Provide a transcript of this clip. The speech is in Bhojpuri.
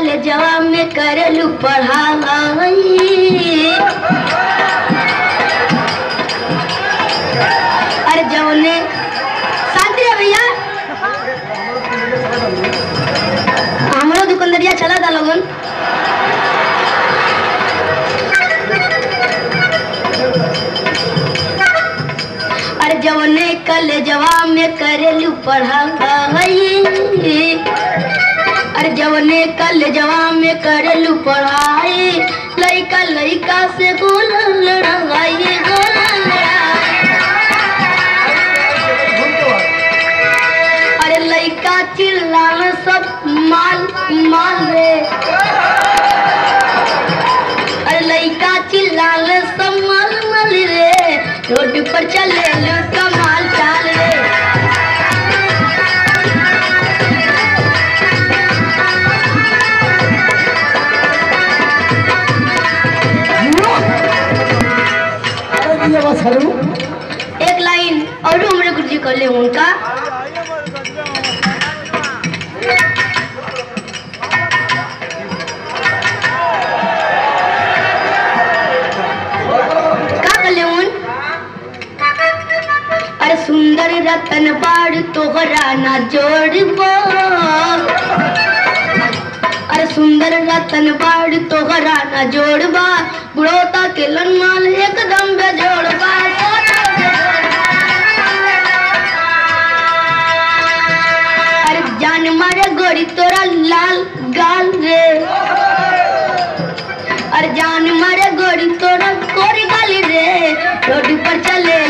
कॉलेजवा में करेलू पढ़ाई। अरे जवने शांति है भैया, हमारा दुकानदारिया चला था लोगन। अरे जवने कॉलेजवा में करेलू पढ़ाई। अरे जवने कॉलेजवा में करेलू पढ़ाई, लइका लइका से गोल लड़ाई। अरे लइका चिल्लाना सब माल माल रे। अरे लइका चिल्लाना सब माल माल रे, रोड पर चले कमाल चाल रे। एक लाइन और हमरे गुरुजी कर ले उनका। अरे सुंदर रतन बाड़ तोहरा ना जोड़बो। अरे सुंदर रतन बाड़ तोहरा ना जोड़बा, बुढ़ौता के लनमाल एकदम बेजोड़बा। अरे जान मारे गोरी तोरा लाल गाल रे। अरे जान मारे गोरी तोरा गोरी गाली रे, रोड पर चले